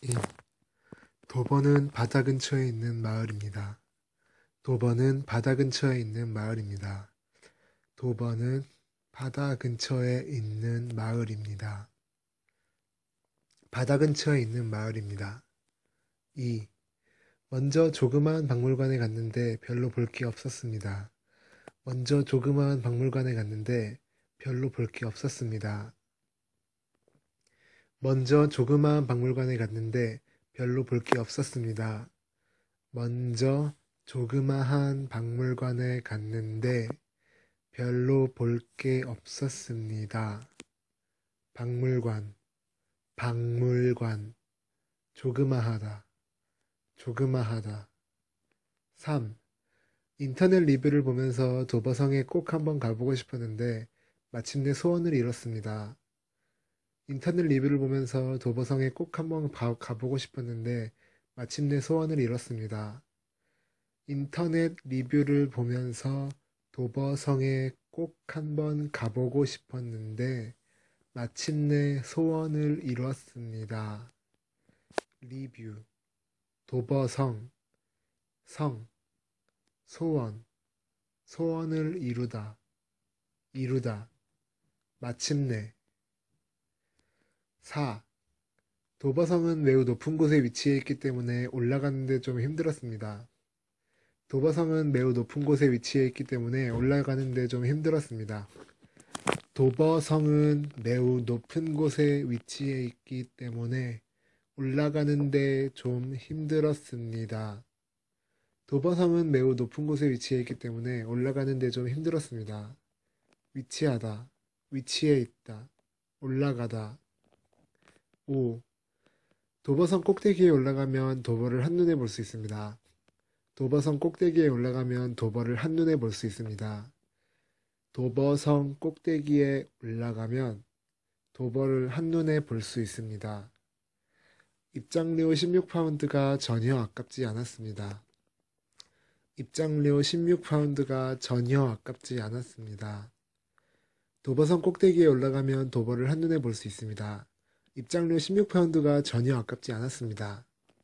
1. 도버는 바다 근처에 있는 마을입니다. 도버는 바다 근처에 있는 마을입니다. 도버는 바다 근처에 있는 마을입니다. 바다 근처에 있는 마을입니다. 2. 먼저 조그마한 박물관에 갔는데 별로 볼 게 없었습니다. 먼저 조그마한 박물관에 갔는데 별로 볼 게 없었습니다. 먼저 조그마한 박물관에 갔는데 별로 볼 게 없었습니다. 먼저 조그마한 박물관에 갔는데 별로 볼 게 없었습니다. 박물관, 박물관, 조그마하다, 조그마하다. 3. 인터넷 리뷰를 보면서 도버성에 꼭 한번 가보고 싶었는데 마침내 소원을 이뤘습니다. 인터넷 리뷰를 보면서 도버성에 꼭 한번 가보고 싶었는데 마침내 소원을 이뤘습니다. 인터넷 리뷰를 보면서 도버성에 꼭 한번 가보고 싶었는데 마침내 소원을 이뤘습니다. 리뷰, 도버성, 성, 소원, 소원을 이루다, 이루다, 마침내. 4. 도버성은 매우 높은 곳에 위치해 있기 때문에 올라가는데 좀 힘들었습니다. 도버성은 매우 높은 곳에 위치해 있기 때문에 올라가는데 좀 힘들었습니다. 도버성은 매우 높은 곳에 위치해 있기 때문에 올라가는데 좀 힘들었습니다. 도버성은 매우 높은 곳에 위치해 있기 때문에 올라가는데 좀 힘들었습니다. 위치하다, 위치해 있다, 올라가다. 5. 도버성 꼭대기에 올라가면 도버를 한눈에 볼 수 있습니다. 도버성 꼭대기에 올라가면 도버를 한눈에 볼 수 있습니다. 도버성 꼭대기에 올라가면 도버를 한눈에 볼 수 있습니다. 입장료 16파운드가 전혀 아깝지 않았습니다. 입장료 16파운드가 전혀 아깝지 않았습니다. 도버성 꼭대기에 올라가면 도버를 한눈에 볼 수 있습니다. 입장료 16파운드가 전혀 아깝지 않았습니다.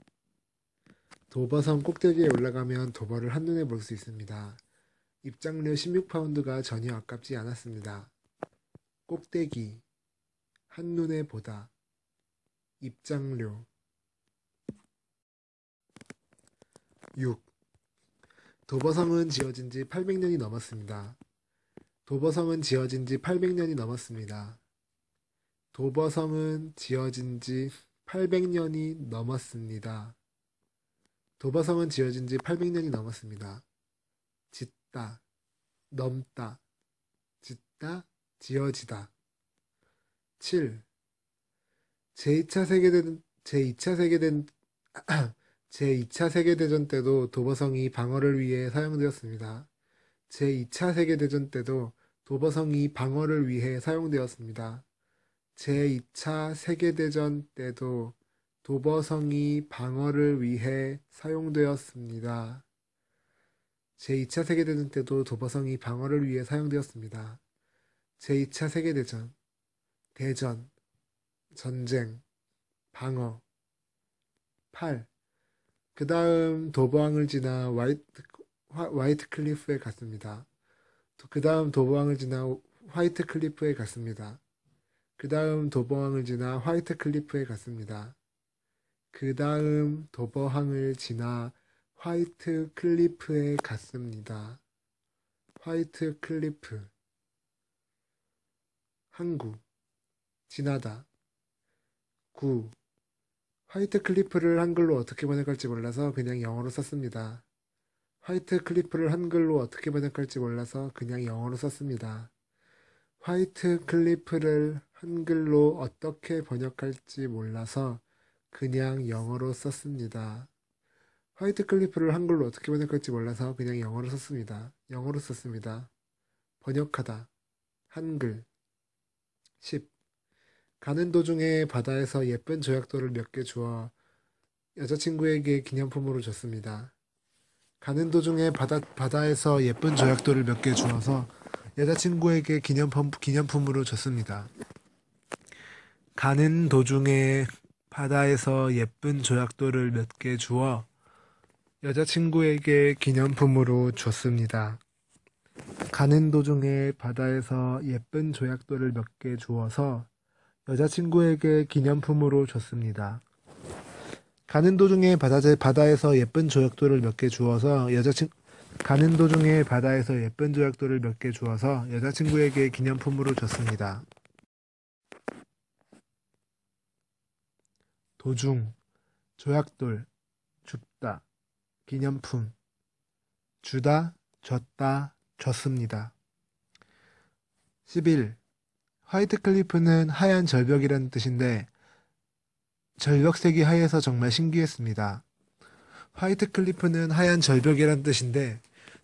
도버성 꼭대기에 올라가면 도버를 한눈에 볼 수 있습니다. 입장료 16파운드가 전혀 아깝지 않았습니다. 꼭대기, 한눈에 보다, 입장료. 6. 도버성은 지어진 지 800년이 넘었습니다. 도버성은 지어진 지 800년이 넘었습니다. 도버성은 지어진 지 800년이 넘었습니다. 도버성은 지어진 지 800년이 넘었습니다. 짓다, 넘다, 짓다, 지어지다. 7. 제2차 세계대전, 제2차 세계대, 제2차 세계대전 때도 도버성이 방어를 위해 사용되었습니다. 제2차 세계대전 때도 도버성이 방어를 위해 사용되었습니다. 제2차 세계대전 때도 도버성이 방어를 위해 사용되었습니다. 제2차 세계대전 때도 도버성이 방어를 위해 사용되었습니다. 제2차 세계대전, 대전, 전쟁, 방어. 8. 그 다음 도버항을 지나 화이트 클리프에 갔습니다. 그 다음 도버항을 지나 화이트 클리프에 갔습니다. 그 다음 도버항을 지나 화이트 클리프에 갔습니다. 그 다음 도버항을 지나 화이트 클리프에 갔습니다. 화이트 클리프. 항구, 지나다. 9. 화이트 클리프를 한글로 어떻게 번역할지 몰라서 그냥 영어로 썼습니다. 화이트 클리프를 한글로 어떻게 번역할지 몰라서 그냥 영어로 썼습니다. 화이트 클리프를 한글로 어떻게 번역할지 몰라서 그냥 영어로 썼습니다. 화이트 클리프를 한글로 어떻게 번역할지 몰라서 그냥 영어로 썼습니다. 영어로 썼습니다. 번역하다. 한글. 10. 가는 도중에 바다에서 예쁜 조약돌을 몇 개 주어 여자친구에게 기념품으로 줬습니다. 가는 도중에 바다에서 예쁜 조약돌을 몇 개 주어서 여자친구에게 기념품으로 줬습니다. 가는 도중에 바다에서 예쁜 조약돌을 몇 개 주어 여자친구에게 기념품으로 줬습니다. 가는 도중에 바다에서 예쁜 조약돌을 몇 개 주어서 여자친구에게 기념품으로 줬습니다. 가는 도중에 바다에서 예쁜 조약돌을 몇 개 주어서 가는 도중에 바다에서 예쁜 조약돌을 몇 개 주어서 여자친구에게 기념품으로 줬습니다. 도중, 조약돌, 줍다, 기념품, 주다, 줬다, 줬습니다. 11. 화이트 클리프는 하얀 절벽이라는 뜻인데 절벽색이 하얘서 정말 신기했습니다. 화이트 클리프는 하얀 절벽이란 뜻인데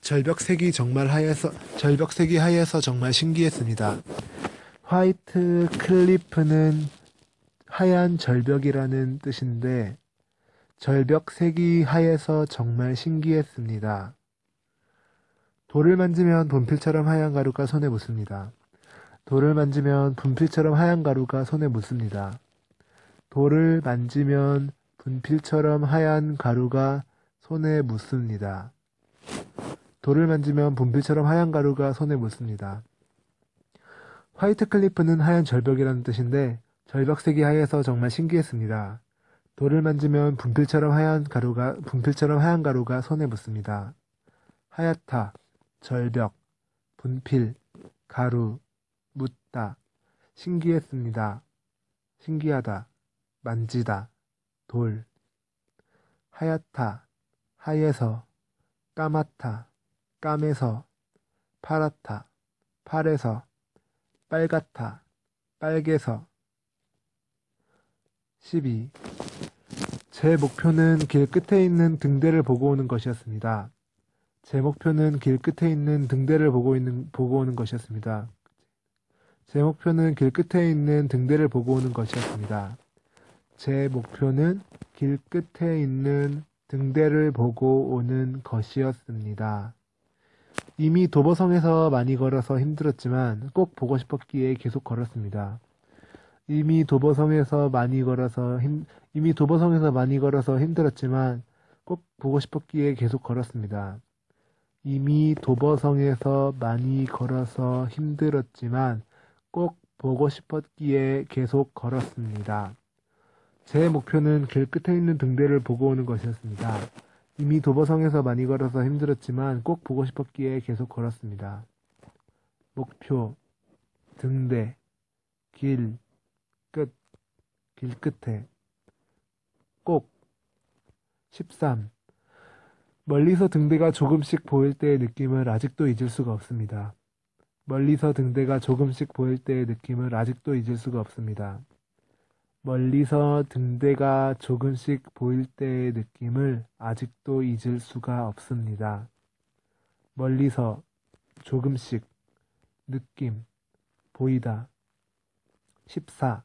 절벽색이 하얘서 정말 신기했습니다. 화이트 클리프는 하얀 절벽이라는 뜻인데 절벽색이 하얘서 정말 신기했습니다. 돌을 만지면 분필처럼 하얀 가루가 손에 묻습니다. 돌을 만지면 분필처럼 하얀 가루가 손에 묻습니다. 돌을 만지면 분필처럼 하얀 가루가 손에 묻습니다. 돌을 만지면 분필처럼 하얀 가루가 손에 묻습니다. 화이트 클리프는 하얀 절벽이라는 뜻인데 절벽색이 하얘서 정말 신기했습니다. 돌을 만지면 분필처럼 하얀 가루가 손에 묻습니다. 하얗다, 절벽, 분필, 가루, 묻다, 신기했습니다. 신기하다, 만지다, 돌. 하얗다, 하얘서, 까맣다, 까매서, 파랗다, 파래서, 빨갛다, 빨개서. 12. 제 목표는 길 끝에 있는 등대를 보고 오는 것이었습니다. 제 목표는 길 끝에 있는 등대를 보고 오는 것이었습니다. 제 목표는 길 끝에 있는 등대를 보고 오는 것이었습니다. 제 목표는 길 끝에 있는 등대를 보고 오는 것이었습니다. 이미 도보성에서 많이 걸어서 힘들었지만 꼭 보고 싶었기에 계속 걸었습니다. 이미 도보성에서 많이 걸어서 힘들었지만 꼭 보고 싶었기에 계속 걸었습니다. 이미 도보성에서 많이 걸어서 힘들었지만 꼭 보고 싶었기에 계속 걸었습니다. 제 목표는 길 끝에 있는 등대를 보고 오는 것이었습니다. 이미 도보성에서 많이 걸어서 힘들었지만 꼭 보고 싶었기에 계속 걸었습니다. 목표, 등대, 길, 끝, 길 끝에, 꼭. 13. 멀리서 등대가 조금씩 보일 때의 느낌을 아직도 잊을 수가 없습니다. 멀리서 등대가 조금씩 보일 때의 느낌을 아직도 잊을 수가 없습니다. 멀리서 등대가 조금씩 보일 때의 느낌을 아직도 잊을 수가 없습니다. 멀리서, 조금씩, 느낌, 보이다. 14.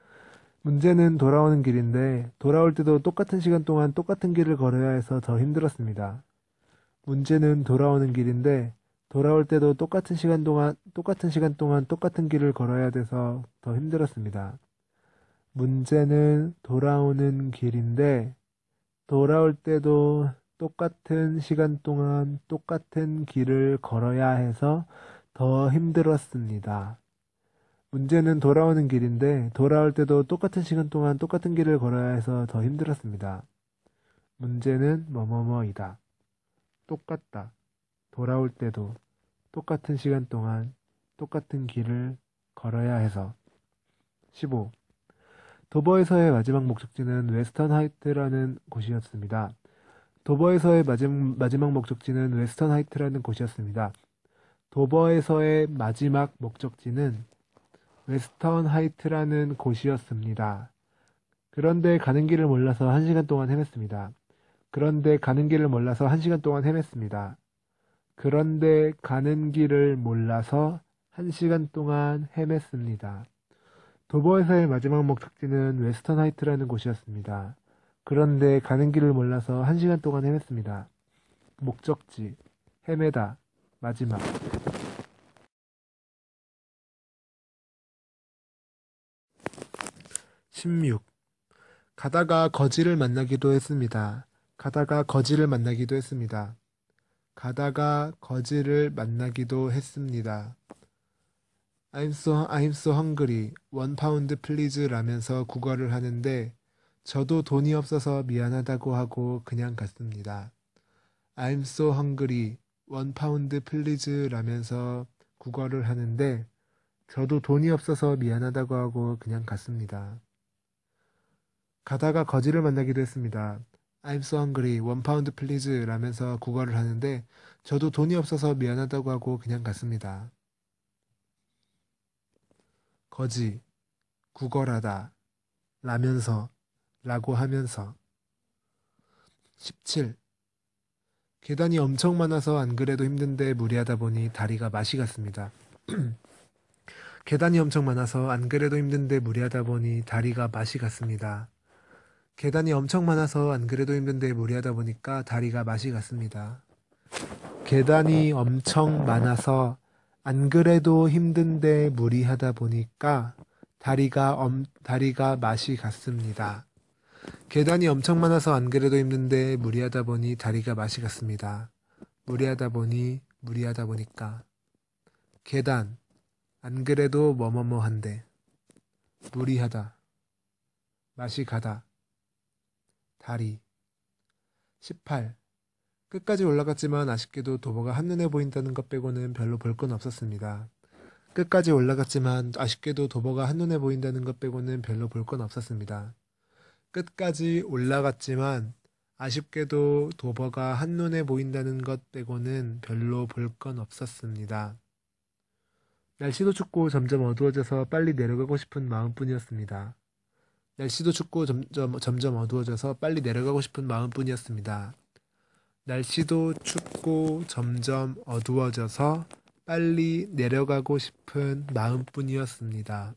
문제는 돌아오는 길인데 돌아올 때도 똑같은 시간 동안 똑같은 길을 걸어야 해서 더 힘들었습니다. 문제는 돌아오는 길인데 돌아올 때도 똑같은 시간 동안 똑같은 길을 걸어야 돼서 더 힘들었습니다. 문제는 돌아오는 길인데 돌아올 때도 똑같은 시간 동안 똑같은 길을 걸어야 해서 더 힘들었습니다. 문제는 돌아오는 길인데 돌아올 때도 똑같은 시간 동안 똑같은 길을 걸어야 해서 더 힘들었습니다. 문제는 뭐뭐뭐이다. 똑같다. 돌아올 때도 똑같은 시간 동안 똑같은 길을 걸어야 해서. 15. 도버에서의 마지막 목적지는 웨스턴 하이트라는 곳이었습니다. 도버에서의 마지막 목적지는 웨스턴 하이트라는 곳이었습니다. 도버에서의 마지막 목적지는 웨스턴 하이트라는 곳이었습니다. 그런데 가는 길을 몰라서 1시간 동안 헤맸습니다. 그런데 가는 길을 몰라서 1시간 동안 헤맸습니다. 그런데 가는 길을 몰라서 1시간 동안 헤맸습니다. 도버에서의 마지막 목적지는 웨스턴 하이트라는 곳이었습니다. 그런데 가는 길을 몰라서 1시간 동안 헤맸습니다. 목적지, 헤매다, 마지막. 16. 가다가 거지를 만나기도 했습니다. 가다가 거지를 만나기도 했습니다. 가다가 거지를 만나기도 했습니다. I'm so hungry. 1 pound please 라면서 국어를 하는데 저도 돈이 없어서 미안하다고 하고 그냥 갔습니다. I'm so hungry. 1 pound please 라면서 국어를 하는데 저도 돈이 없어서 미안하다고 하고 그냥 갔습니다. 가다가 거지를 만나기도 했습니다. I'm so hungry. 1 pound please 라면서 국어를 하는데 저도 돈이 없어서 미안하다고 하고 그냥 갔습니다. 거지, 구걸하다, 라면서, 라고 하면서. 17. 계단이 엄청 많아서 안 그래도 힘든데 무리하다 보니 다리가 맛이 갔습니다. 계단이 엄청 많아서 안 그래도 힘든데 무리하다 보니 다리가 맛이 갔습니다. 계단이 엄청 많아서 안 그래도 힘든데 무리하다 보니까 다리가 맛이 갔습니다. 계단이 엄청 많아서 안 그래도 힘든데 무리하다 보니까 다리가 맛이 갔습니다. 계단이 엄청 많아서 안 그래도 힘든데 무리하다 보니 다리가 맛이 갔습니다. 무리하다 보니까. 계단, 안 그래도 뭐뭐뭐한데. 무리하다, 맛이 가다. 다리. 18. 끝까지 올라갔지만 아쉽게도 도보가 한눈에 보인다는 것 빼고는 별로 볼 건 없었습니다. 끝까지 올라갔지만 아쉽게도 도보가 한눈에 보인다는 것 빼고는 별로 볼 건 없었습니다. 끝까지 올라갔지만 아쉽게도 도버가 한눈에 보인다는 것 빼고는 별로 볼 건 없었습니다. 날씨도 춥고 점점 어두워져서 빨리 내려가고 싶은 마음뿐이었습니다. 날씨도 춥고 점점 어두워져서 빨리 내려가고 싶은 마음뿐이었습니다. 날씨도 춥고 점점 어두워져서 빨리 내려가고 싶은 마음뿐이었습니다.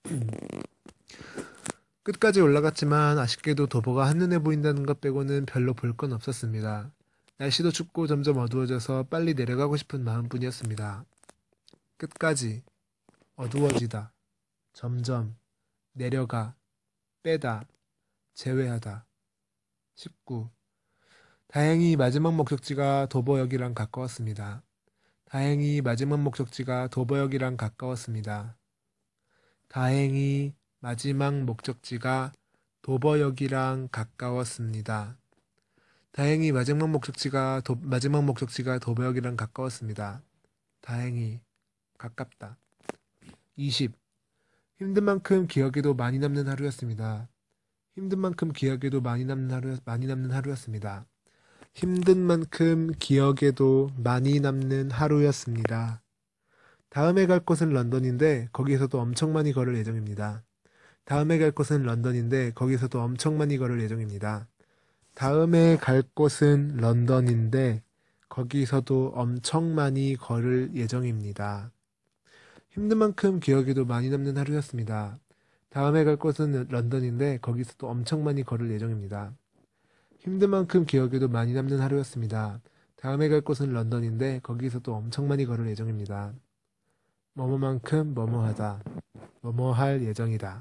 끝까지 올라갔지만 아쉽게도 도보가 한눈에 보인다는 것 빼고는 별로 볼 건 없었습니다. 날씨도 춥고 점점 어두워져서 빨리 내려가고 싶은 마음뿐이었습니다. 끝까지 어두워지다, 점점 내려가, 빼다, 제외하다. 19. 다행히 마지막 목적지가 도보역이랑 가까웠습니다. 다행히 마지막 목적지가 도보역이랑 가까웠습니다. 다행히 마지막 목적지가 도버역이랑 가까웠습니다. 다행히 마지막 목적지가 도버역이랑 가까웠습니다. 다행히 가깝다. 20. 힘든 만큼 기억에도 많이 남는 하루였습니다. 힘든 만큼 기억에도 많이 남는 하루였습니다. 힘든 만큼 기억에도 많이 남는 하루였습니다. 다음에 갈 곳은 런던인데 거기서도 엄청 많이 걸을 예정입니다. 다음에 갈 곳은 런던인데 거기서도 엄청 많이 걸을 예정입니다. 다음에 갈 곳은 런던인데 거기서도 엄청 많이 걸을 예정입니다. 힘든 만큼 기억에도 많이 남는 하루였습니다. 다음에 갈 곳은 런던인데 거기서도 엄청 많이 걸을 예정입니다. 힘든 만큼 기억에도 많이 남는 하루였습니다. 다음에 갈 곳은 런던인데 거기서도 엄청 많이 걸을 예정입니다. 뭐뭐만큼 뭐뭐하다. 뭐뭐할 예정이다.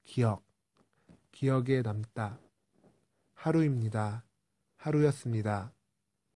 기억에 남다. 하루입니다. 하루였습니다.